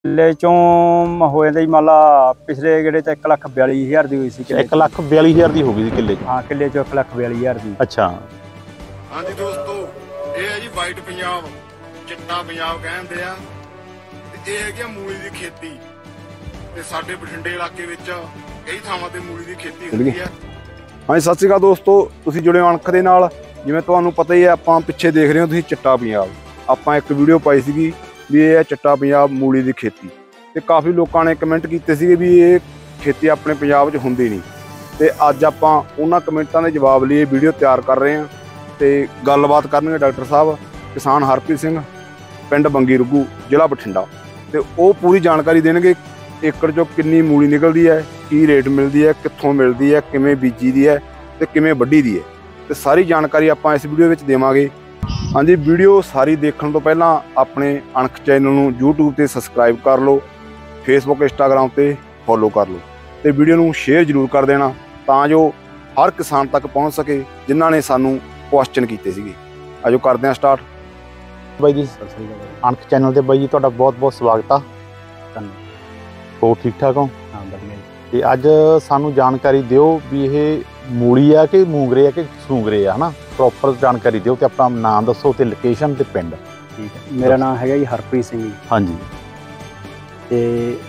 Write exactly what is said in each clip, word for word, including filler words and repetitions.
किले चों हो जाता जी मान ला पिछले गेड़े तो एक लख बयाली हज़ार की हुई सी। एक लख बयाली हज़ार की हो गई किले? हाँ किले चो एक लख बयाली हज़ार की। अच्छा हाँ जी दोस्तों, ये है जी वाइट पंजाब, चिट्टा पंजाब कहते हैं। ये है मूली की खेती। ਤੇ ਸਾਡੇ ਬਠਿੰਡੇ ਇਲਾਕੇ ਵਿੱਚ ਕਈ ਥਾਵਾਂ ਤੇ ਮੂਲੀ ਦੀ ਖੇਤੀ ਹੁੰਦੀ ਹੈ। ਹਾਂਜੀ ਸਤਿ ਸ਼੍ਰੀ ਅਕਾਲ ਦੋਸਤੋ, ਤੁਸੀਂ ਜੁੜੇ ਹੋ ਅਣਖ ਦੇ ਨਾਲ। ਜਿਵੇਂ ਤੁਹਾਨੂੰ ਪਤਾ ਹੀ ਹੈ, ਆਪਾਂ ਪਿੱਛੇ ਦੇਖ ਰਹੇ ਹੋ ਤੁਸੀਂ ਚਿੱਟਾ ਪੰਜਾਬ। ਆਪਾਂ ਇੱਕ ਵੀਡੀਓ ਪਾਈ ਸੀਗੀ ਵੀ ਇਹ ਹੈ ਚਿੱਟਾ ਪੰਜਾਬ ਮੂਲੀ ਦੀ ਖੇਤੀ, ਤੇ ਕਾਫੀ ਲੋਕਾਂ ਨੇ ਕਮੈਂਟ ਕੀਤੇ ਸੀਗੇ ਵੀ ਇਹ ਖੇਤੀ ਆਪਣੇ ਪੰਜਾਬ 'ਚ ਹੁੰਦੀ ਨਹੀਂ। ਤੇ ਅੱਜ ਆਪਾਂ ਉਹਨਾਂ ਕਮੈਂਟਾਂ ਦੇ ਜਵਾਬ ਲਈ ਇਹ ਵੀਡੀਓ ਤਿਆਰ ਕਰ ਰਹੇ ਹਾਂ ਤੇ ਗੱਲਬਾਤ ਕਰਨਗੇ ਡਾਕਟਰ ਸਾਹਿਬ ਕਿਸਾਨ ਹਰਪ੍ਰੀਤ ਸਿੰਘ, ਪਿੰਡ ਬੰਗੀ ਰੁੱਗੂ, ਜ਼ਿਲ੍ਹਾ ਬਠਿੰਡਾ। ਤੇ ਉਹ ਪੂਰੀ ਜਾਣਕਾਰੀ ਦੇਣਗੇ ਏਕੜ ਚੋਂ ਕਿੰਨੀ ਮੂਲੀ ਨਿਕਲਦੀ ਹੈ, ਕੀ ਰੇਟ ਮਿਲਦੀ ਹੈ, ਕਿੱਥੋਂ ਮਿਲਦੀ ਹੈ, ਕਿਵੇਂ ਬੀਜੀ ਦੀ ਹੈ ਤੇ ਕਿਵੇਂ ਵੱਢੀ ਦੀ ਹੈ, ਤੇ ਸਾਰੀ ਜਾਣਕਾਰੀ ਆਪਾਂ ਇਸ ਵੀਡੀਓ ਵਿੱਚ ਦੇਵਾਂਗੇ। ਹਾਂਜੀ, ਵੀਡੀਓ ਸਾਰੀ ਦੇਖਣ ਤੋਂ ਪਹਿਲਾਂ ਆਪਣੇ ਅਣਖ ਚੈਨਲ ਨੂੰ YouTube ਤੇ ਸਬਸਕ੍ਰਾਈਬ ਕਰ ਲਓ, ਫੇਸਬੁੱਕ ਇੰਸਟਾਗ੍ਰਾਮ ਤੇ ਫੋਲੋ ਕਰ ਲਓ, ਤੇ ਵੀਡੀਓ ਨੂੰ ਸ਼ੇਅਰ ਜ਼ਰੂਰ ਕਰ ਦੇਣਾ ਤਾਂ ਜੋ ਹਰ ਕਿਸਾਨ ਤੱਕ ਪਹੁੰਚ ਸਕੇ ਜਿਨ੍ਹਾਂ ਨੇ ਸਾਨੂੰ ਕੁਐਸਚਨ ਕੀਤੇ ਸੀਗੇ। ਆਜੋ ਕਰਦੇ ਹਾਂ ਸਟਾਰਟ। ਬਾਈ ਜੀ ਅਣਖ ਚੈਨਲ ਤੇ ਬਾਈ ਜੀ ਤੁਹਾਡਾ ਬਹੁਤ ਬਹੁਤ ਸਵਾਗਤ ਆ। ਹੋ ਠੀਕ ਠਾਕ ਹੋ? हाँ बढ़िया जी। ਤੇ ਅੱਜ ਸਾਨੂੰ ਜਾਣਕਾਰੀ ਦਿਓ ਵੀ ਇਹ ਮੂਲੀ ਆ ਕਿ ਮੂੰਗਰੇ ਆ ਕਿ ਸੂੰਗਰੇ ਆ, ਹਨਾ ਪ੍ਰੋਪਰ ਜਾਣਕਾਰੀ ਦਿਓ ਤੇ ਆਪਣਾ ਨਾਮ ਦੱਸੋ ਤੇ ਲੋਕੇਸ਼ਨ ਤੇ ਪਿੰਡ। ठीक है, मेरा नाम है जी हरप्रीत सिंह जी। हाँ जी। ਤੇ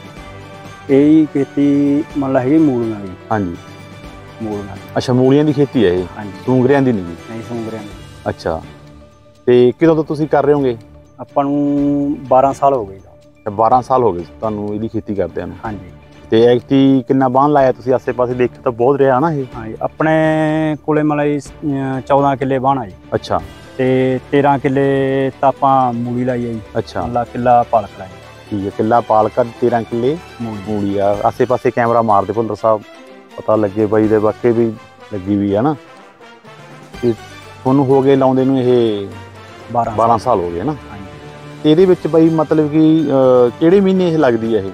ਇਹ खेती ਮੰਨ ਲਾ ਹੈਗੀ ਮੂਲੀਆਂ ਦੀ। हाँ जी। ਮੂਲੀਆਂ ਦੀ। ਅੱਛਾ ਮੂਲੀਆਂ ਦੀ ਖੇਤੀ ਹੈ ਇਹ? ਹਾਂਜੀ। ਸੂੰਗਰਿਆਂ ਦੀ ਨਹੀਂ ਜੀ? ਨਹੀਂ ਸੂੰਗਰਿਆਂ ਦੀ। ਅੱਛਾ, ਤੇ ਕਿਦੋਂ ਤੋਂ ਤੁਸੀਂ ਕਰ ਰਹੇ ਹੋਗੇ? ਆਪਾਂ ਨੂੰ ਬਾਰਾਂ ਸਾਲ ਹੋ ਗਏ। ਬਾਰਾਂ ਸਾਲ ਹੋ ਗਏ ਤੁਹਾਨੂੰ ਇਹਦੀ ਖੇਤੀ ਕਰਦਿਆਂ ਨੂੰ? ਹਾਂਜੀ। ਤੇ ਐਕਟੀ ਕਿੰਨਾ ਬਾਣ ਲਾਇਆ ਤੁਸੀਂ? ਆਸੇ ਪਾਸੇ ਦੇਖ ਤਾਂ ਬਹੁਤ ਰਿਹਾ ਨਾ ਇਹ? ਹਾਂਜੀ, ਆਪਣੇ ਕੋਲੇ ਮਲਾਈ ਚੌਦਾਂ ਕਿੱਲੇ ਬਾਣਾ ਜੀ। ਅੱਛਾ। ਤੇ ਤੇਰਾਂ ਕਿੱਲੇ ਤਾਂ ਆਪਾਂ ਮੂਲੀ ਲਾਈ ਹੈ ਜੀ। ਅੱਛਾ। ਮੰਨ ਲਾ ਕਿੱਲਾ ਪਾਲਕ ਲਾਈ। ਠੀਕ ਹੈ, ਕਿੱਲਾ ਪਾਲਕ, ਤੇਰਾਂ ਕਿੱਲੇ ਮੂਲੀ ਆ। ਆਸੇ ਪਾਸੇ ਕੈਮਰਾ ਮਾਰਦੇ ਭੁੱਲਰ ਸਾਹਿਬ, ਪਤਾ ਲੱਗੇ ਬਾਈ ਦੇ ਵਾਕੇ ਵੀ ਲੱਗੀ ਵੀ ਹੈ ਨਾ। ਤੇ ਤੁਹਾਨੂੰ ਹੋ ਗਏ ਲਾਉਂਦੇ ਨੂੰ ਇਹ ਬਾਰਾਂ ਬਾਰਾਂ ਸਾਲ ਹੋ ਗਏ ਨਾ? ਹਾਂਜੀ। ਤੇ ਇਹਦੇ ਵਿੱਚ ਬਾਈ ਮਤਲਬ ਕਿ ਕਿਹੜੇ ਮਹੀਨੇ ਇਹ ਲੱਗਦੀ ਹੈ ਇਹ?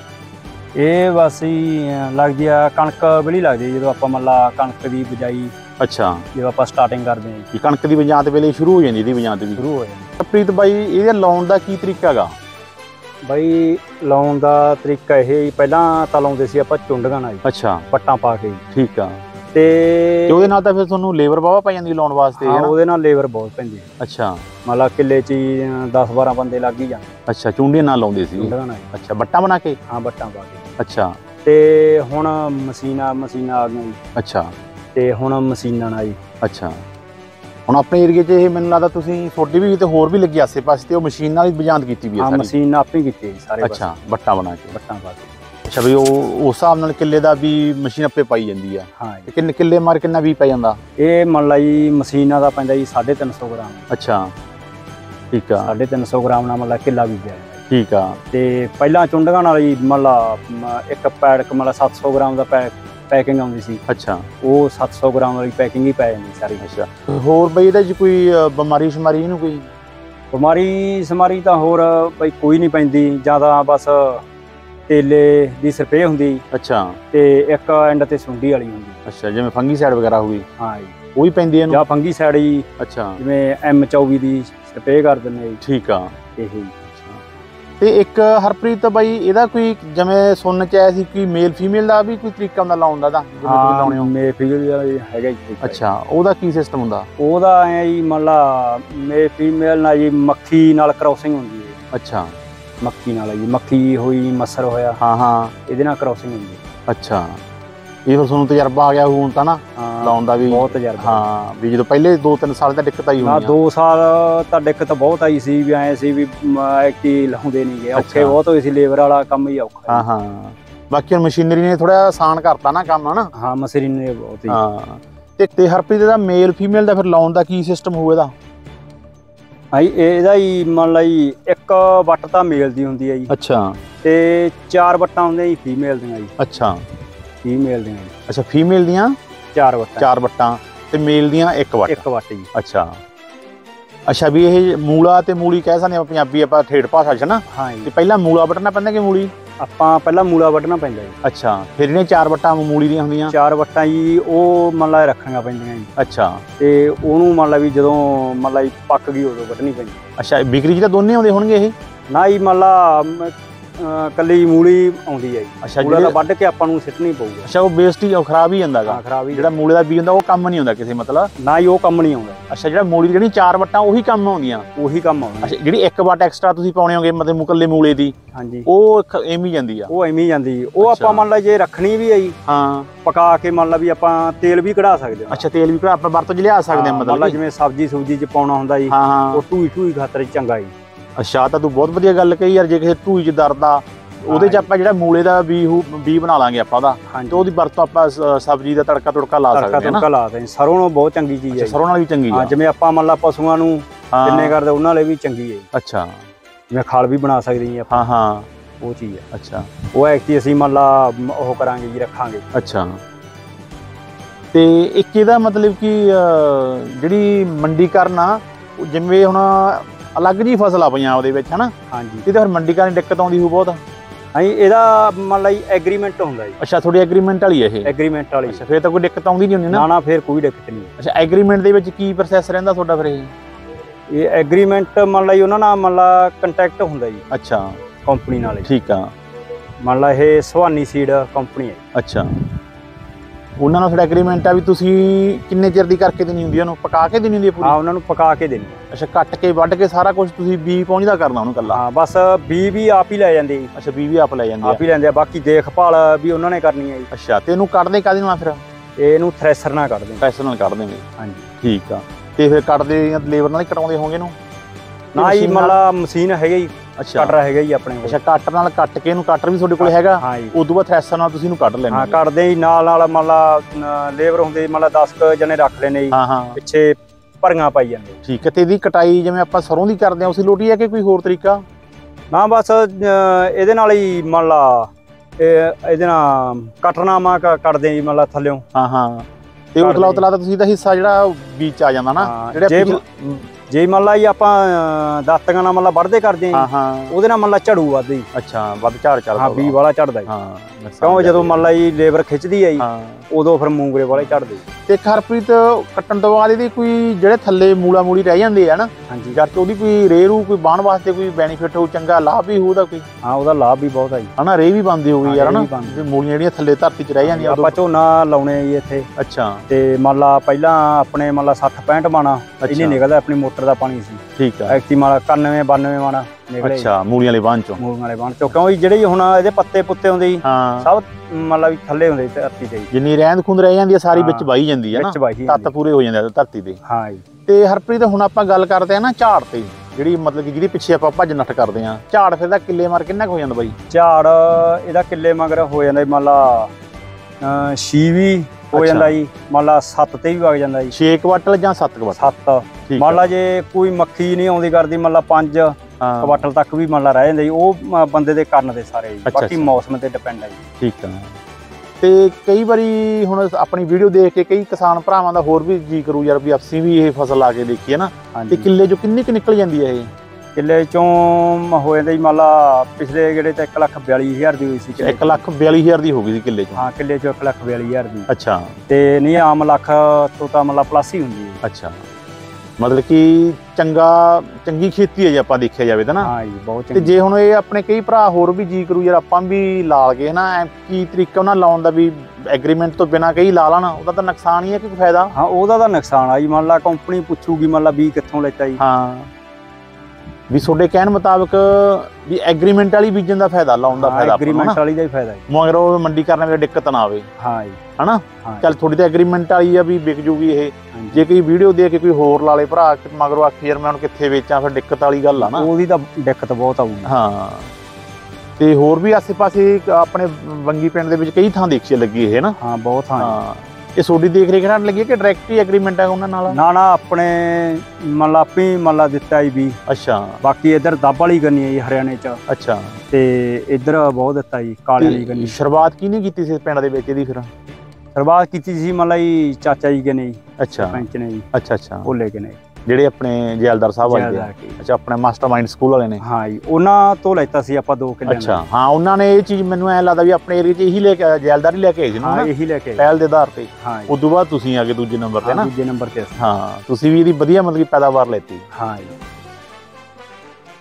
ਇਹ ਬਸ ਹੀ ਲੱਗਦੀ ਆ ਕਣਕ ਵੇਲੇ ਲੱਗਦੀ ਜਦੋਂ ਆਪਾਂ ਮੰਨ ਲਾ ਕਣਕ ਦੀ ਬਿਜਾਈ। ਅੱਛਾ। ਜਦੋਂ ਆਪਾਂ ਸਟਾਰਟਿੰਗ ਕਰਦੇ ਹਾਂ ਜੀ ਕਣਕ ਦੀ ਬਜਾਂਤ ਵੇਲੇ ਸ਼ੁਰੂ ਹੋ ਜਾਂਦੀ ਇਹਦੀ ਬਜਾਂਤ ਵੀ? ਸ਼ੁਰੂ ਹੋ ਜਾਂਦੀ। ਪ੍ਰੀਤ ਬਾਈ ਇਹਦੇ ਲਾਉਣ ਦਾ ਕੀ ਤਰੀਕਾ ਹੈਗਾ? ਬਾਈ ਲਾਉਣ ਦਾ ਤਰੀਕਾ ਇਹ ਪਹਿਲਾਂ ਤਾਂ ਲਾਉਂਦੇ ਸੀ ਆਪਾਂ ਚੁੰਡੀਆਂ ਨਾਲ। ਅੱਛਾ। ਪੱਟਾਂ ਪਾ ਕੇ। ਠੀਕ ਆ। ਤੇ ਉਹਦੇ ਨਾਲ ਤਾਂ ਫਿਰ ਤੁਹਾਨੂੰ ਲੇਬਰ ਵਾਵਾ ਪੈ ਜਾਂਦੀ ਲਾਉਣ ਵਾਸਤੇ? ਹਾਂ, ਉਹਦੇ ਨਾਲ ਲੇਬਰ ਬਹੁਤ ਪੈਂਦੀ। ਅੱਛਾ। ਮੰਨ ਲਾ ਕਿੱਲੇ 'ਚ ਦਸ ਬਾਰਾਂ ਬੰਦੇ ਲੱਗ ਹੀ ਜਾਂਦੇ। ਅੱਛਾ, ਚੁੰਡੀਆਂ ਨਾਲ ਲਾਉਂਦੇ ਸੀ? ਚੁੰਡੀਆਂ ਨਾਲ। ਅੱਛਾ, ਬੱਟਾਂ ਬਣਾ ਕੇ? ਹਾਂ, ਬੱਟਾਂ ਪਾ ਕੇ। ਅੱਛਾ। ਤੇ ਹੁਣ ਮਸ਼ੀਨਾਂ ਮਸ਼ੀਨਾਂ ਆ ਗਈਆਂ ਜੀ। ਅੱਛਾ। ਤੇ ਹੁਣ ਮਸ਼ੀਨਾਂ ਨਾਲ ਜੀ। ਅੱਛਾ। ਹੁਣ ਆਪਣੇ ਏਰੀਏ 'ਚ ਇਹ ਮੈਨੂੰ ਲੱਗਦਾ ਤੁਸੀਂ ਤੁਹਾਡੀ ਵੀ ਤੇ ਹੋਰ ਵੀ ਲੱਗੀ ਆਸੇ ਪਾਸੇ ਤੇ ਉਹ ਮਸ਼ੀਨ ਨਾਲ ਹੀ ਬਜਾਂਤ ਕੀਤੀ ਵੀ ਹੈ ਸਾਰੀ? ਹਾਂ, ਮਸ਼ੀਨ ਆਪੇ ਕੀਤੀ ਜੀ ਸਾਰੇ। ਅੱਛਾ, ਬੱਟਾਂ ਬਣਾ ਕੇ? ਬੱਟਾਂ ਪਾ ਕੇ। ਅੱਛਾ ਵੀ ਉਹ ਉਸ ਹਿਸਾਬ ਨਾਲ ਕਿੱਲੇ ਦਾ ਵੀ ਮਸ਼ੀਨ ਆਪੇ ਪਾਈ ਜਾਂਦੀ ਆ? ਹਾਂ। ਕਿੰਨੇ ਕਿੱਲੇ ਮਾਰ ਕਿੰਨਾ ਵੀ ਪੈ ਜਾਂਦਾ ਇਹ? ਮੰਨ ਲਾ ਜੀ ਮਸ਼ੀਨਾਂ ਦਾ ਪੈਂਦਾ ਜੀ ਸਾਢੇ ਤਿੰਨ ਸੌ ਗ੍ਰਾਮ। ਅੱਛਾ। ਠੀਕ ਆ। ਸਾਢੇ ਤਿੰਨ ਸੌ ਗ੍ਰਾਮ ਨਾਲ ਮੰਨ ਲਾ ਕਿੱਲਾ ਬੀਜਿਆ। ਠੀਕ ਆ। ਤੇ ਪਹਿਲਾਂ ਚੁੰਡੀਆਂ ਨਾਲ ਜੀ ਮੰਨ ਲਾ ਇੱਕ ਪੈਕ ਮੰਨ ਲਾ ਸੱਤ ਸੌ ਗ੍ਰਾਮ ਦਾ ਪੈਕ ਪੈਕਿੰਗ ਆਉਂਦੀ ਸੀ। ਅੱਛਾ। ਉਹ ਸੱਤ ਸੌ ਗ੍ਰਾਮ ਵਾਲੀ ਪੈਕਿੰਗ ਹੀ ਪੈ ਜਾਂਦੀ ਸਾਰੀ। ਅੱਛਾ। ਹੋਰ ਬਈ ਇਹਦੇ 'ਚ ਕੋਈ ਬਿਮਾਰੀ ਸ਼ਮਾਰੀ ਇਹਨੂੰ ਕੋਈ? ਬਿਮਾਰੀ ਸਮਾਰੀ ਤਾਂ ਹੋਰ ਬਈ ਕੋਈ ਨਹੀਂ ਪੈਂਦੀ, ਜ਼ਿਆਦਾ ਬਸ ਤੇਲੇ ਦੀ ਸਪਰੇਅ ਹੁੰਦੀ। ਅੱਛਾ। ਤੇ ਇੱਕ ਐਂਡ ਤੇ ਸੁੰਡੀ ਵਾਲੀ ਹੁੰਦੀ। ਅੱਛਾ, ਜਿਵੇਂ ਫੰਗੀ ਸਾਈਡ ਵਗੈਰਾ ਹੋ ਗਈ? ਹਾਂ ਜੀ, ਉਹ ਵੀ ਪੈਂਦੀ ਇਹਨੂੰ? ਜਾਂ ਫੰਗੀ ਸਾਈਡ ਜੀ। ਅੱਛਾ। ਜਿਵੇਂ ਐਮ ਚੌਵੀ ਦੀ ਸਪਰੇਅ ਕਰ ਦਿੰਦੇ ਜੀ। ਠੀਕ ਆ। ਇਹ ਤੇ ਇੱਕ ਹਰਪ੍ਰੀਤ ਬਾਈ ਇਹਦਾ ਕੋਈ ਜਿਵੇਂ ਸੁਣਨ ਚ ਆਇਆ ਸੀ ਕਿ ਮੇਲ ਫੀਮੇਲ ਦਾ ਵੀ ਕੋਈ ਤਰੀਕਾ ਹੁੰਦਾ ਲਾਉਣ ਦਾ? ਜਿਵੇਂ ਤੁਸੀਂ ਲਾਉਣੇ ਹੋ ਮੇ ਫੀਮੇਲ ਹੈਗਾ ਜੀ। ਅੱਛਾ, ਉਹਦਾ ਕੀ ਸਿਸਟਮ ਹੁੰਦਾ? ਉਹਦਾ ਐ ਜੀ ਮੰਨ ਲਾ ਮੇ ਫੀਮੇਲ ਨਾਲ ਜੀ ਮੱਖੀ ਨਾਲ ਕ੍ਰਾਸਿੰਗ ਹੁੰਦੀ ਹੈ। ਅੱਛਾ। ਮੱਖੀ ਨਾਲ ਜੀ, ਮੱਖੀ ਹੋਈ ਮੱਸਰ ਹੋਇਆ। ਹਾਂ ਹਾਂ, ਇਹਦੇ ਨਾਲ ਕ੍ਰਾਸਿੰਗ ਹੁੰਦੀ ਹੈ। ਅੱਛਾ। ਇਹ ਫਿਰ ਤੁਹਾਨੂੰ ਤਜਰਬਾ ਆ ਗਿਆ ਹੁਣ ਤਾਂ ਨਾ ਲਾਉਣ ਦਾ ਵੀ? ਬਹੁਤ ਤਜਰਬਾ। ਹਾਂ, ਵੀ ਜਦੋਂ ਪਹਿਲੇ ਦੋ ਤਿੰਨ ਸਾਲ ਦਾ ਦਿੱਕਤ ਆਈ ਹੋਣੀ ਆ? ਦੋ ਸਾਲ ਤਾਂ ਦਿੱਕਤ ਬਹੁਤ ਆਈ ਸੀ ਵੀ ਐ ਸੀ ਵੀ ਐਕਟੀ ਲਾਉਂਦੇ ਨਹੀਂ ਗਏ, ਔਖੇ ਬਹੁਤ ਹੋਏ ਸੀ। ਲੇਬਰ ਵਾਲਾ ਕੰਮ ਹੀ ਔਖਾ। ਹਾਂ ਹਾਂ, ਬਾਕੀ ਮਸ਼ੀਨਰੀ ਨੇ ਥੋੜਾ ਆਸਾਨ ਕਰਤਾ ਨਾ ਕੰਮ, ਹਨਾ? ਹਾਂ, ਮਸ਼ੀਨਰੀ ਨੇ ਬਹੁਤ ਹੀ। ਹਾਂ। ਤੇ ਤੇ ਹਰਪ੍ਰੀਤ ਦਾ ਮੇਲ ਫੀਮੇਲ ਦਾ ਫਿਰ ਲਾਉਣ ਦਾ ਕੀ ਸਿਸਟਮ ਹੋਊ ਇਹਦਾ? ਹਾਂ, ਇਹਦਾ ਹੀ ਮੰਨ ਲਾ ਜੀ ਇੱਕ ਵੱਟ ਤਾਂ ਮੇਲ ਦੀ ਹੁੰਦੀ ਹੈ ਜੀ। ਅੱਛਾ। ਤੇ ਚਾਰ ਵੱਟਾਂ ਹੁੰਦੀਆਂ ਜੀ ਫੀਮੇਲ ਦੀਆਂ ਜੀ। ਅੱਛਾ। ਫੀਮੇਲ ਦੀਆਂ ਜੀ। ਅੱਛਾ, ਫੀਮੇਲ ਦੀਆਂ ਚਾਰ ਵੱਟਾਂ। ਚਾਰ ਵੱਟਾਂ ਤੇ ਮੇਲ ਦੀਆਂ ਇੱਕ ਵੱਟ? ਇੱਕ ਵੱਟ ਜੀ। ਅੱਛਾ। ਅੱਛਾ, ਵੀ ਇਹ ਮੂਲਾ ਤੇ ਮੂਲੀ ਕਹਿ ਸਕਦੇ ਆ ਪੰਜਾਬੀ ਆਪਾਂ ਠੇਠ ਭਾਸ਼ਾ 'ਚ ਨਾ? ਹਾਂ ਜੀ। ਤੇ ਪਹਿਲਾਂ ਮੂਲਾ ਵੱਢਣਾ ਪੈਂਦਾ ਕਿ ਮੂਲੀ? ਆਪਾਂ ਪਹਿਲਾਂ ਮੂਲਾ ਵੱਢਣਾ ਪੈਂਦਾ ਜੀ। ਅੱਛਾ, ਫਿਰ ਜਿਹੜੀਆਂ ਚਾਰ ਵੱਟਾਂ ਮੂਲੀ ਦੀਆਂ ਹੁੰਦੀਆਂ? ਚਾਰ ਵੱਟਾਂ ਜੀ ਉਹ ਮੰਨ ਲਾ ਰੱਖਣੀਆਂ ਪੈਂਦੀਆਂ ਜੀ। ਅੱਛਾ। ਤੇ ਉਹਨੂੰ ਮੰਨ ਲਾ ਵੀ ਜਦੋਂ ਮੰਨ ਲਾ ਪੱਕ ਗਈ ਉਦੋਂ ਵੱਢਣੀ ਪੈਂਦੀ। ਅੱਛਾ, ਵਿਕਰੀ 'ਚ ਤਾਂ ਦੋਨੇ ਆਉਂਦੇ ਹੋਣਗੇ ਇਹ? ਨਾ ਜੀ, ਮੰਨ ਲਾ ਅਹ, ਕੱਲੀ ਮੂਲੀ ਆਉਂਦੀ ਹੈ ਜੀ। ਅੱਛਾ ਮੂਲਾ ਤਾਂ ਜਿਹੜੇ ਵੱਢ ਕੇ ਆਪਾਂ ਨੂੰ ਸਿੱਟਣੀ ਪਊਗਾ। ਅੱਛਾ ਉਹ ਵੇਸਟ ਹੀ ਉਹ ਖਰਾਬ ਹੀ ਜਾਂਦਾਗਾ। ਹਾਂ ਖਰਾਬ ਹੀ ਜਿਹੜਾ ਮੂਲੇ ਦਾ ਬੀਜ ਹੁੰਦਾ ਉਹ ਕੰਮ ਨਹੀਂ ਹੁੰਦਾ ਕਿਸੇ ਮਤਲਬ। ਨਾ ਹੀ ਉਹ ਕੰਮ ਨਹੀਂ ਆਉਂਦਾ। ਅੱਛਾ ਜਿਹੜਾ ਮੂਲੀ ਦੀ ਜਿਹੜੀ ਚਾਰ ਵੱਟਾਂ ਉਹੀ ਕੰਮ ਆਉਂਦੀਆਂ। ਉਹੀ ਕੰਮ ਆਉਂਦਾ। ਅੱਛਾ ਜਿਹੜੀ ਇੱਕ ਵੱਟ ਐਕਸਟਰਾ ਤੁਸੀਂ ਪਾਉਣੇ ਹੋਗੇ ਮਤਲਬ ਮੁਕੱਲੇ ਮੂਲੇ ਦੀ ਹਾਂਜੀ ਉਹ ਐਵੇਂ ਹੀ ਜਾਂਦੀ ਆ। ਉਹ ਐਵੇਂ ਹੀ ਜਾਂਦੀ। ਉਹ ਅੱਛਾ। ਆਪਾਂ ਮੰਨ ਲਾ ਜੇ ਰੱਖਣੀ ਵੀ ਹੈ ਜੀ ਹਾਂ ਪਕਾ ਕੇ ਮੰਨ ਲਾ ਵੀ ਆਪਾਂ ਤੇਲ ਵੀ ਕਢਾ ਸਕਦੇ ਹਾਂ। ਅੱਛਾ ਤੇਲ ਵੀ ਭਰਾ ਆਪਾਂ ਵਰਤੋਂ ਚ ਲਿਆ ਸਕਦੇ ਹਾਂ ਮੰਨ ਲਾ ਮਤਲਬ। ਜਿਵੇਂ ਸਬਜ਼ੀ ਸੁਬਜੀ ਚ ਪਾਉਣਾ ਹੁੰਦਾ ਜੀ ਹਾਂ ਹਾਂ ਉਹ ਟੂਈ ਟੂਈ ਖਾਤਰ ਚੰਗਾ ਜੀ। ਅੱਛਾ ਤਾਂ ਤੂੰ ਬਹੁਤ ਵਧੀਆ ਗੱਲ ਕਹੀ ਯਾਰ। ਜੇ ਕਿਸੇ ਢੂਈ ਚ ਦਰਦ ਆ ਉਹਦੇ ਚ ਆਪਾਂ ਜਿਹੜਾ ਮੂਲੇ ਦਾ ਬੀ ਬੀ ਬਣਾ ਲਾਂਗੇ ਆਪਾਂ ਉਹਦਾ ਤੇ ਉਹਦੀ ਵਰਤੋਂ ਆਪਾਂ ਸ- ਸਬਜ਼ੀ ਦਾ ਤੜਕਾ ਤੁੜਕਾ ਲਾ ਤੜਕਾ ਸਕਦੇ ਹਾਂ ਤੁੜਕਾ ਨਾ। ਲਾ ਦੇ। ਸਰੋਂ ਨੂੰ ਬਹੁਤ ਚੰਗੀ ਚੀਜ਼ ਅੱਛਾ ਹੈ। ਸਰੋਂ ਨਾਲ ਵੀ ਚੰਗੀ ਹਾਂ ਆ। ਜਿਵੇਂ ਆਪਾਂ ਮੰਨ ਲਾ ਪਸ਼ੂਆਂ ਨੂੰ ਹਾਂ। ਕਿੰਨੇ ਕਰਦੇ ਉਹਨਾਂ ਲਈ ਵੀ ਚੰਗੀ ਹੈ ਜੀ। ਅੱਛਾ ਜਿਵੇਂ ਖਲ ਵੀ ਬਣਾ ਸਕਦੇ ਜੀ ਆਪਾਂ। ਹਾਂ ਹਾਂ ਉਹ ਚੀਜ਼ ਹੈ। ਅੱਛਾ ਉਹ ਐਕਟੀ ਅਸੀਂ ਮੰਨ ਲਾ ਮ- ਉਹ ਕਰਾਂਗੇ ਜੀ ਰੱਖਾਂਗੇ। ਅੱਛਾ ਤੇ ਇੱਕ ਇਹਦਾ ਮਤਲਬ ਕਿ ਅਹ, ਜਿਹੜੀ ਮੰਡੀਕਰਨ ਆ ਉਹ ਜਿਵੇਂ ਹੁਣ ਅਲੱਗ ਜੀ ਫਸਲ ਆ ਪੰਜਾਬ ਦੇ ਵਿੱਚ ਹਨਾ ਹਾਂਜੀ ਇਹਦੇ ਫਿਰ ਮੰਡੀਕਰਨ ਦੀ ਦਿੱਕਤ ਆਉਂਦੀ ਹੋਊ ਬਹੁਤ। ਹਾਂਜੀ ਇਹਦਾ ਮੰਨ ਲਾ ਜੀ ਐਗਰੀਮੈਂਟ ਹੁੰਦਾ ਜੀ। ਅੱਛਾ ਤੁਹਾਡੀ ਐਗਰੀਮੈਂਟ ਵਾਲੀ ਹੈ ਇਹ। ਐਗਰੀਮੈਂਟ ਵਾਲੀ। ਅੱਛਾ ਫਿਰ ਤਾਂ ਕੋਈ ਦਿੱਕਤ ਆਉਂਦੀ ਨਹੀਂ ਹੁੰਦੀ ਨਾ ਨਾ। ਨਾ ਫਿਰ ਕੋਈ ਦਿੱਕਤ ਨਹੀਂ। ਅੱਛਾ ਐਗਰੀਮੈਂਟ ਦੇ ਵਿੱਚ ਕੀ ਪ੍ਰੋਸੈਸ ਰਹਿੰਦਾ ਤੁਹਾਡਾ ਫਿਰ ਇਹ? ਇਹ ਐਗਰੀਮੈਂਟ ਮੰਨ ਲਾ ਜੀ ਉਹਨਾਂ ਨਾਲ ਮੰਨ ਲਾ ਕੰਟੈਕਟ ਹੁੰਦਾ ਜੀ ਅੱਛਾ ਕੰਪਨੀ ਨਾਲ ਜੀ। ਠੀਕ ਆ। ਮੰਨ ਲਾ ਇਹ ਸੁਹਾਨੀ ਸੀਡ ਕੰਪਨੀ ਹੈ। ਅੱਛਾ ਉਹਨਾਂ ਨਾਲ ਤੁਹਾਡਾ ਐਗਰੀਮੈਂਟ ਆ ਵੀ ਤੁਸੀਂ ਕਿੰਨੇ ਚਿਰ ਦੀ ਕਰਕੇ ਦੇਣੀ ਹੁੰਦੀ ਆ ਉਹਨੂੰ ਪਕਾ ਕੇ ਦੇਣੀ ਹੁੰਦੀ ਆ ਹਾਂ ਪੂਰੀ? ਉਹਨਾਂ ਨੂੰ ਪਕਾ ਕੇ ਦੇਣੀ। ਅੱਛਾ ਕੱਟ ਕੇ ਵੱਢ ਕੇ ਸਾਰਾ ਕੁਝ ਤੁਸੀਂ ਬੀ ਪਹੁੰਚਦਾ ਕਰਨਾ ਉਹਨੂੰ ਕੱਲਾ? ਹਾਂ ਬਸ ਬੀ ਵੀ ਆਪ ਹੀ ਲੈ ਜਾਂਦੇ ਜੀ। ਅੱਛਾ ਬੀ ਵੀ ਆਪ ਲੈ ਜਾਂਦੇ ਆ। ਆਪ ਹੀ ਲੈਂਦੇ ਆ। ਬਾਕੀ ਦੇਖਭਾਲ ਵੀ ਉਹਨਾਂ ਨੇ ਕਰਨੀ ਹੈ ਜੀ। ਅੱਛਾ ਤੇ ਇਹਨੂੰ ਕੱਢਦੇ ਕਾਹਦੇ ਨਾਲ ਫਿਰ? ਇਹਨੂੰ ਥ੍ਰੈਸ਼ਰ ਨਾਲ ਕੱਢਦੇ ਨੇ। ਪੈਸੇ ਨਾਲ ਕੱਢ ਦੇਂਗੇ। ਹਾਂਜੀ ਠੀਕ ਆ। ਤੇ ਫਿਰ ਕੱਟਦੇ ਜਾਂ ਲੇਬਰ ਨਾਲ ਹੀ ਕਟਾਉਂਦੇ ਹੋਗੇ ਇਹਨੂੰ? ਨਾ ਜੀ ਮਸ਼ੀਨ ਮੰਨ ਨਾਲ? ਲਾ ਮਸ਼ੀਨ ਹੈਗਾ ਜੀ। ਅੱਛਾ ਕਟਰ ਹੈਗਾ ਜੀ ਆਪਣੇ ਕੋਲ। ਅੱਛਾ ਕੱਟ ਨਾਲ ਕੱਟ ਕੇ ਇਹਨੂੰ ਕਟਰ ਵੀ ਤੁਹਾਡੇ ਕੋਲ ਹੈਗਾ? ਹਾਂ ਜੀ ਉਦੋਂ ਬਾਅਦ ਥ੍ਰੈਸ਼ਰ ਨਾਲ ਤੁਸੀਂ ਇਹਨੂੰ ਕੱਢ ਲੈਂਦੇ ਹਾਂ ਹੋ? ਕੱਢਦੇ ਜੀ ਨਾਲ ਨਾਲ ਮੰਨ ਲਾ ਲੇਬਰ ਹੁੰਦੇ ਮੰਨ ਲਾ ਦਸ ਕੁ ਜਣੇ ਰੱਖ ਲੈਣੇ ਜੀ। ਹਾਂ ਹਾਂ ਪਿੱਛੇ ਭਰੀਆਂ ਪਾਈ ਜਾਂਦੇ। ਠੀਕ ਹੈ। ਤੇ ਇਹਦੀ ਕਟਾਈ ਜਿਵੇਂ ਆਪਾਂ ਸਰੋਂ ਦੀ ਕਰਦੇ ਆ ਉਸੇ ਲੋਟੀ ਹੈ ਕਿ ਕੋਈ ਹੋਰ ਤਰੀਕਾ? ਨਾ ਬਸ ਅਹ, ਇਹਦੇ ਨਾਲ ਹੀ ਮੰਨ ਲਾ ਇਹ ਇਹਦੇ ਨਾਲ ਕਟਰਨਾਮਾ ਕੱਢਦੇ ਜੀ ਮੰਨ ਲਾ ਥੱਲਿਓਂ। ਹਾਂ ਹਾਂ ਤੇ ਕੱਢ ਉਤਲਾ ਦੇ। ਉਤਲਾ ਤਾਂ ਤੁਸੀਂ ਇਹਦਾ ਹਿੱਸਾ ਜਿਹੜਾ ਬੀਜ ਚ ਆ ਜਾਂਦਾ ਨਾ ਹਾਂ, ਜਿਹੜਾ ਜੇ ਪਿਛਲੇ- ਜੇ ਮੰਨ ਲਾ ਜੀ ਆਪਾਂ ਅਹ, ਦਾਤੀਆਂ ਨਾਲ ਮੰਨ ਲਾ ਵੱਢਦੇ ਕਰਦੇ ਹਾਂ ਹਾਂ ਹਾਂ ਉਹਦੇ ਨਾਲ ਮੰਨ ਲਾ ਝੜੂ ਵੱਧਦੇ ਜੀ। ਅੱਛਾ ਵੱਧ ਝਾੜ ਚੱਲਦਾ ਹਾਂ ਬੀ ਵਾਲਾ ਝੜਦਾ ਜੀ। ਹਾਂ ਮੈਂ ਸਮਝ ਕਿਉਂ ਗਿਆ। ਜਦੋਂ ਮੰਨ ਲਾ ਜੀ ਲੇਬਰ ਖਿੱਚਦੀ ਹੈ ਜੀ ਹਾਂ ਉਦੋਂ ਫਿਰ ਮੂੰਗਰੇ ਵਾਲੇ ਝੜਦੇ ਜੀ। ਤੇ ਹਰਪ੍ਰੀਤ ਕੱਟਣ ਤੋਂ ਬਾਅਦ ਇਹਦੀ ਕੋਈ ਜਿਹੜੇ ਥੱਲੇ ਮੂਲਾ ਮੂਲੀ ਰਹਿ ਜਾਂਦੇ ਆ ਨਾ ਹਾਂਜੀ ਜਦ ਤੇ ਉਹਦੀ ਕੋਈ ਰੇਰੂ ਕੋਈ ਬਾਣ ਵਾਸਤੇ ਕੋਈ ਬੈਨੀਫਿਟ ਹੋ ਚੰਗਾ ਲਾਭ ਵੀ ਹੋਊ ਉਹਦਾ ਕੋਈ ਹਾਂ ਉਹਦਾ ਲਾਭ ਵੀ ਬਹੁਤ ਹੈ ਜੀ। ਹਨਾ ਰੇ ਵੀ ਬੰਦੀ ਹੋ ਹਾਂ, ਗਈ ਯਾਰ ਰੇਹ ਹਨਾ ਵੀ ਬਣਦੀ। ਜੇ ਮੂਲੀਆਂ ਜਿਹੜੀਆਂ ਥੱਲੇ ਧਰਤੀ 'ਚ ਰਹਿ ਜਾਂਦੀਆਂ ਆਪਾਂ ਉਦੋਂ ਝੋਨਾ ਲਾਉਣੇ ਜੀ ਇੱਥੇ ਅੱਛਾ ਤੇ ਮੰਨ ਲਾ ਪਹਿਲਾਂ ਆਪਣੇ ਮੰਨ ਲਾ ਸੱਠ ਪੈਂਹਠ ਮਾਣਾ ਇੰਨੀ ਅੱਛਾ। ਨਿਕਲਦਾ ਆਪਣੀ ਮੋਟਰ ਦਾ ਪਾਣੀ ਸੀ। ਠੀਕ ਆ। ਐਕਟੀ ਮਾਣਾ ਇਕਾਨਵੇਂ ਬਾਨਵੇਂ ਮਾਣਾ ਨਿਕਲੇ ਜੀ ਅੱਛਾ ਮੂਲੀਆਂ ਵਾਲੇ ਬਾਣ ਚੋਂ। ਮੂਲੀਆਂ ਵਾਲੇ ਬਾਣ ਚੋਂ। ਕਿਉਂ ਜੀ ਜਿਹੜੇ ਹੁਣ ਇਹਦੇ ਪੱਤੇ ਪੁੱਤੇ ਹੁੰਦੇ ਜੀ ਹਾਂ ਸਭ ਮੰਨ ਲਾ ਵੀ ਥੱਲੇ ਹੁੰਦੇ ਸੀ ਧਰਤੀ ਤੇ ਜੀ। ਜਿੰਨੀ ਰਹਿੰਦ ਖੁੰਦ ਰਹਿ ਜਾਂਦੀ ਆ ਸਾਰੀ ਵਿੱਚ ਹਾਂ, ਵਾਹੀ ਜਾਂਦੀ ਹੈ ਨਾ ਵਿੱਚ ਵਾਹੀ ਤੱਤ ਪੂਰੇ ਹੋ ਜਾਂਦੇ ਆ ਧਰਤੀ ਦੇ। ਹਾਂ ਜੀ ਤੇ ਹਰਪ੍ਰੀਤ ਹੁਣ ਆਪਾਂ ਗੱਲ ਕਰਦੇ ਆ ਨਾ ਝਾੜ ਤੇ ਜਿਹੜੀ ਮਤਲਬ ਕਿ ਜਿਹਦੇ ਪਿੱਛੇ ਆਪਾਂ ਭੱਜ ਨੱਠ ਕਰਦੇ ਆ ਝਾੜ ਫਿਰ ਦਾ ਕਿੱਲੇ ਮਾਰ ਕਿੰਨਾ ਕੁ ਹੋ ਜਾਂਦਾ ਬਾਈ? ਝਾੜ ਇਹਦਾ ਕਿੱਲੇ ਮਗਰ ਹੋ ਜਾਂਦਾ ਜੀ ਮੰਨ ਲਾ ਅਹ ਛੇ ਵੀ ਹੋ ਅੱਛਾ। ਜਾਂਦਾ ਜੀ ਮੰਨ ਲਾ ਸੱਤ ਤੇ ਵੀ ਵਗ ਜਾਂਦਾ ਜੀ। ਛੇ ਕੁਆਟਲ ਜਾਂ ਸੱਤ ਕੁਆਟਲ? ਸੱਤ ਠੀਕ ਮੰਨ ਆ। ਲਾ ਜੇ ਕੋਈ ਮੱਖੀ ਨਹੀਂ ਆਉਂਦੀ ਕਰਦੀ ਮੰਨ ਲਾ ਪੰਜ ਹਾਂ ਕੁਆਟਲ ਤੱਕ ਵੀ ਮੰਨ ਲਾ ਰਹਿ ਜਾਂਦਾ ਜੀ। ਉਹ ਮ- ਬੰਦੇ ਦੇ ਕਰਨ ਦੇ ਸਾਰੇ ਜੀ। ਅੱਛਾ, ਬਾਕੀ ਅੱਛਾ। ਮੌਸਮ ਤੇ ਡਿਪੈਂਡ ਹੈ ਜੀ। ਠੀਕ ਆ। ਤੇ ਕਈ ਵਾਰੀ ਹੁਣ ਆਪਣੀ ਵੀਡੀਓ ਦੇਖ ਕੇ ਕਈ ਕਿਸਾਨ ਭਰਾਵਾਂ ਦਾ ਹੋਰ ਵੀ ਜੀ ਕਰੂ ਯਾਰ ਵੀ ਅਸੀਂ ਵੀ ਇਹ ਫਸਲ ਲਾ ਕੇ ਦੇਖੀਏ ਨਾ ਤੇ ਹਾਂਜੀ ਕਿੱਲੇ ਚੋਂ ਕਿੰਨੀ ਕੁ ਨਿਕਲ ਜਾਂਦੀ ਹੈ ਇਹ? ਕਿੱਲੇ ਚੋਂ ਹੋ ਜਾਂਦਾ ਜੀ ਮੰਨ ਲਾ ਪਿਛਲੇ ਜਿਹੜੇ ਤਾਂ ਇੱਕ ਲੱਖ ਬਿਆਲੀ ਹਜ਼ਾਰ ਦੀ ਹੋਈ ਸੀ ਕਿੱਲੇ ਇੱਕ ਲੱਖ ਬਿਆਲੀ ਹਜ਼ਾਰ ਦੀ ਹੋ ਗਈ ਸੀ ਕਿੱਲੇ ਚੋਂ? ਹਾਂ ਕਿੱਲੇ ਚੋਂ ਇੱਕ ਲੱਖ ਬਿਆਲੀ ਹਜ਼ਾਰ ਦੀ। ਅੱਛਾ ਤੇ ਨਹੀਂ ਆਮ ਲੱਖ ਤੋਂ ਤਾਂ ਮੰਨ ਲਾ ਪਲੱਸ ਹੀ ਹੁੰਦੀ ਹੈ। ਅੱਛਾ ਮਤਲਬ ਕਿ ਚੰਗਾ ਚੰਗੀ ਖੇਤੀ ਹੈ ਜੇ ਆਪਾਂ ਦੇਖਿਆ ਜਾਵੇ ਤਾਂ ਨਾ। ਹਾਂ ਜੀ ਬਹੁਤ ਤੇ ਚੰਗੀ। ਜੇ ਹੁਣ ਇਹ ਆਪਣੇ ਕਈ ਭਰਾ ਹੋਰ ਵੀ ਜੀ ਕਰੂ ਯਾਰ ਆਪਾਂ ਵੀ ਲਾ ਕੇ ਨਾ ਐਂ ਕੀ ਤਰੀਕਾ ਉਹਨਾਂ ਲਾਉਣ ਦਾ ਵੀ ਐਗਰੀਮੈਂਟ ਤੋਂ ਬਿਨਾ ਕਈ ਲਾ ਲੈਣਾ ਉਹਦਾ ਤਾਂ ਨੁਕਸਾਨ ਹੀ ਹੈ ਕਿ ਕੋਈ ਫਾਇਦਾ? ਹਾਂ ਉਹਦਾ ਤਾਂ ਨੁਕਸਾਨ ਆ ਜੀ ਮੰਨ ਲਾ ਕੰਪਨੀ ਪੁੱਛੂਗੀ ਮੰਨ ਲਾ ਵੀ ਕਿੱਥੋਂ ਲੈਤਾ ਜੀ। ਹਾਂ ਵੀ ਤੁਹਾਡੇ ਕਹਿਣ ਮੁਤਾਬਕ ਵੀ ਐਗਰੀਮੈਂਟ ਵਾਲੀ ਬੀਜਣ ਦਾ ਫਾਇਦਾ ਲਾਉਣ ਦਾ ਫਾਇਦਾ ਆਪਾਂ ਨੂੰ ਐਗਰੀਮੈਂਟ ਨਾ ਵਾਲੀ ਦਾ ਹੀ ਫਾਇਦਾ ਜੀ। ਮਗਰ ਉਹ ਮੰਡੀ ਕਰਨ ਵਿੱਚ ਦਿੱਕਤ ਨਾ ਆਵੇ ਹਾਂ ਜੀ ਹਨਾ। ਹਾਂ ਚੱਲ ਥੋੜੀ ਤਾਂ ਐਗਰੀਮੈਂਟ ਵਾਲੀ ਆ ਵੀ ਵਿਕ ਜੂਗੀ ਇਹ ਹਾਂਜੀ। ਜੇ ਕੋਈ ਵੀਡੀਓ ਦੇਖ ਕੇ ਕੋਈ ਹੋਰ ਲਾ ਲੇ ਭਰਾ ਮਗਰੋਂ ਆਖੀ ਯਾਰ ਮੈਂ ਹੁਣ ਕਿੱਥੇ ਵੇਚਾਂ ਫਿਰ ਦਿੱਕਤ ਵਾਲੀ ਗੱਲ ਆ ਨਾ। ਉਹਦੀ ਤਾਂ ਦਿੱਕਤ ਬਹੁਤ ਆਊਗੀ। ਹਾਂ ਤੇ ਹੋਰ ਵੀ ਆਸੇ-ਪਾਸੇ ਆਪਣੇ ਵੰਗੀ ਪਿੰਡ ਦੇ ਵਿੱਚ ਕਈ ਥਾਂ ਦੇਖੀ ਲੱਗੀ ਇਹ ਨਾ। ਹਾਂ ਬਹੁਤ ਹਾਂ ਹਾਂ ਇਹ ਤੁਹਾਡੀ ਦੇਖ ਰੇਖ ਨਾਲ ਲੱਗੀ ਹੈ ਕਿ ਡਾਇਰੈਕਟ ਹੀ ਐਗਰੀਮੈਂਟ ਹੈ ਉਹਨਾਂ ਨਾਲ? ਨਾ ਨਾ ਆਪਣੇ ਮੰਨ ਲਾ ਆਪੇ ਮੰਨ ਲਾ ਦਿੱਤਾ ਜੀ ਵੀ। ਅੱਛਾ ਬਾਕੀ ਇੱਧਰ ਦੱਬ ਵਾਲੀ ਗੰਨੀ ਹੈ ਜੀ ਹਰਿਆਣੇ ਚ ਅੱਛਾ ਤੇ ਇੱਧਰ ਬਹੁਤ ਦਿੱਤਾ ਜੀ ਕਾਲੇ ਵਾਲੀ ਤੇ ਗੰਨੀ। ਸ਼ੁਰੂਆਤ ਕਿਹਨੇ ਕੀਤੀ ਸੀ ਪਿੰਡ ਦੇ ਵਿੱਚ ਇਹਦੀ ਫਿਰ? ਸ਼ੁਰੂਆਤ ਕੀਤੀ ਸੀ ਮੰਨ ਲਾ ਜੀ ਚਾਚਾ ਜੀ ਕੇ ਨੇ ਜੀ ਅੱਛਾ ਸਰਪੰਚ ਨੇ ਜੀ ਅੱਛਾ ਅੱਛਾ ਉਹ ਲੈ ਕੇ ਨੇ ਜਿਹੜੇ ਆਪਣੇ ਜੈਲਦਾਰ ਸਾਹਿਬ ਵਾਲੇ ਜ਼ਿਆਦਾ ਕੀ। ਅੱਛਾ ਆਪਣੇ ਮਾਸਟਰਮਾਈਂਡ ਸਕੂਲ ਵਾਲੇ ਨੇ? ਹਾਂ ਜੀ ਉਹਨਾਂ ਤੋਂ ਲੈਤਾ ਸੀ ਆਪਾਂ ਦੋ ਕਿੱਲੇ ਅੱਛਾ ਹਾਂ ਉਹਨਾਂ ਨੇ ਇਹ ਚੀਜ਼ ਮੈਨੂੰ ਐ ਲੱਗਦਾ ਵੀ ਆਪਣੇ ਏਰੀਆ 'ਚ ਇਹੀ ਲੈ ਕੇ ਜੈਲਦਾਰ ਹੀ ਲੈ ਕੇ ਆਏ ਸੀ ਨਾ ਹਾਂ ਇਹੀ ਲੈ ਕੇ ਆਏ। ਪਹਿਲ ਦੇ ਆਧਾਰ ਤੇ। ਹਾਂ ਜੀ ਉਸ ਤੋਂ ਬਾਅਦ ਤੁਸੀਂ ਆ ਗਏ ਦੂਜੇ ਨੰਬਰ ਤੇ ਹਾਂ, ਨਾ? ਦੂਜੇ ਨੰਬਰ ਤੇ ਅਸੀਂ। ਹਾਂ ਤੁਸੀਂ ਵੀ ਇਹਦੀ ਵਧੀਆ ਮਤਲਬ ਕਿ ਪੈਦਾਵਾਰ ਲੈਤੀ। ਹਾਂ ਜੀ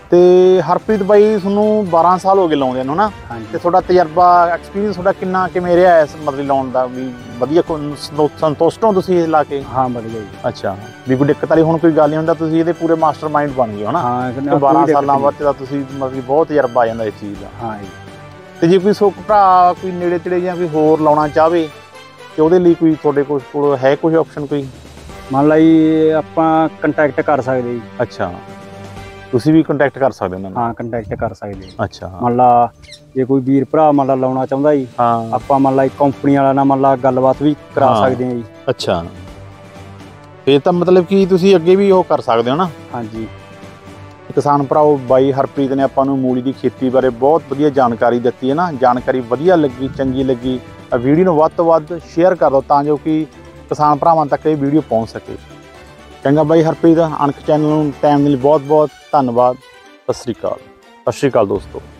ਤੇ ਹਰਪ੍ਰੀਤ ਬਾਈ ਤੁਹਾਨੂੰ ਬਾਰਾਂ ਸਾਲ ਹੋ ਗਏ ਲਾਉਂਦੇ ਨੂੰ ਨਾ, ਤੇ ਹਾਂਜੀ ਤੁਹਾਡਾ ਤਜਰਬਾ ਐਕਸਪੀਰੀਅੰਸ ਤੁਹਾਡਾ ਕਿੰਨਾ ਕਿਵੇਂ ਰਿਹਾ ਇਸ ਮਤਲਬ ਲਾਉਣ ਦਾ, ਵੀ ਵਧੀਆ ਕੋ- ਸੰਤੁਸ਼ਟ ਹੋ ਤੁਸੀਂ ਇਹ ਲਾ ਕੇ? ਹਾਂ ਵਧੀਆ ਜੀ। ਅੱਛਾ, ਵੀ ਕੋਈ ਦਿੱਕਤ ਵਾਲੀ ਹੁਣ ਕੋਈ ਗੱਲ ਨਹੀਂ ਹੁੰਦਾ, ਤੁਸੀਂ ਇਹਦੇ ਪੂਰੇ ਮਾਸਟਰ ਮਾਈਂਡ ਬਣ ਗਏ ਹੋ ਨਾ। ਹਾਂ ਤੇ ਬਾਰਾਂ ਸਾਲਾਂ ਬਾਅਦ ਤਾਂ ਤੁਸੀਂ ਮਤਲਬ ਕਿ ਬਹੁਤ ਤਜਰਬਾ ਆ ਜਾਂਦਾ ਇਸ ਚੀਜ਼ ਦਾ। ਹਾਂ ਜੀ। ਤੇ ਜੇ ਕੋਈ ਸੋ ਭਰਾ ਕੋਈ ਨੇੜੇ ਤੇੜੇ ਜਾਂ ਕੋਈ ਹੋਰ ਲਾਉਣਾ ਚਾਹਵੇ ਤੇ ਉਹਦੇ ਲਈ ਕੋਈ ਤੁਹਾਡੇ ਕੋਲ ਕੋਲ ਹੈ ਕੋਈ ਆਪਸ਼ਨ ਕੋਈ? ਮੰਨ ਲਾ ਜੀ ਆਪਾਂ ਕੰਟੈਕਟ ਕਰ ਸਕਦੇ ਜੀ। ਅੱਛਾ, ਤੁਸੀਂ ਵੀ ਕੰਟੈਕਟ ਕਰ ਸਕਦੇ ਉਹਨਾਂ ਨਾਲ? ਹਾਂ ਕੰਟੈਕਟ ਕਰ ਸਕਦੇ। ਅੱਛਾ, ਮੰਨ ਲਾ ਜੇ ਕੋਈ ਵੀਰ ਭਰਾ ਮੰਨ ਲਾ ਲਾਉਣਾ ਚਾਹੁੰਦਾ ਜੀ, ਹਾਂ ਆਪਾਂ ਮੰਨ ਲਾ ਕੰਪਨੀ ਵਾਲਾ ਨਾਲ ਮੰਨ ਲਾ ਗੱਲਬਾਤ ਵੀ ਕਰਾ ਹਾਂ। ਸਕਦੇ ਹਾਂ ਜੀ। ਅੱਛਾ, ਫੇਰ ਤਾਂ ਮਤਲਬ ਕਿ ਤੁਸੀਂ ਅੱਗੇ ਵੀ ਉਹ ਕਰ ਸਕਦੇ ਹੋ ਨਾ। ਹਾਂਜੀ ਕਿਸਾਨ ਭਰਾਓ, ਬਾਈ ਹਰਪ੍ਰੀਤ ਨੇ ਆਪਾਂ ਨੂੰ ਮੂਲੀ ਦੀ ਖੇਤੀ ਬਾਰੇ ਬਹੁਤ ਵਧੀਆ ਜਾਣਕਾਰੀ ਦਿੱਤੀ ਹੈ ਨਾ। ਜਾਣਕਾਰੀ ਵਧੀਆ ਲੱਗੀ, ਚੰਗੀ ਲੱਗੀ, ਵੀਡੀਓ ਨੂੰ ਵੱਧ ਤੋਂ ਵੱਧ ਸ਼ੇਅਰ ਕਰ ਦਿਓ ਤਾਂ ਜੋ ਕਿ ਕਿਸਾਨ ਭਰਾਵਾਂ ਤੱਕ ਇਹ ਵੀਡੀਓ ਪਹੁੰਚ ਸਕੇ। ਚੰਗਾ ਬਾਈ ਹਰਪ੍ਰੀਤ, ਅਣਖ ਚੈਨਲ ਨੂੰ ਟਾਈਮ ਦੇ ਲਈ ਬਹੁਤ ਬਹੁਤ ਧੰਨਵਾਦ। ਸਤਿ ਸ਼੍ਰੀ ਅਕਾਲ। ਸਤਿ ਸ਼੍ਰੀ ਅਕਾਲ ਦੋਸਤੋ।